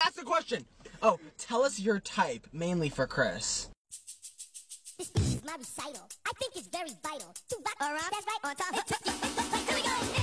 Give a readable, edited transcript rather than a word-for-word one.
That's the question. Oh, tell us your type, mainly for Chris. This is my recital. I think it's very vital to rock around. That's right, on top. Here we go.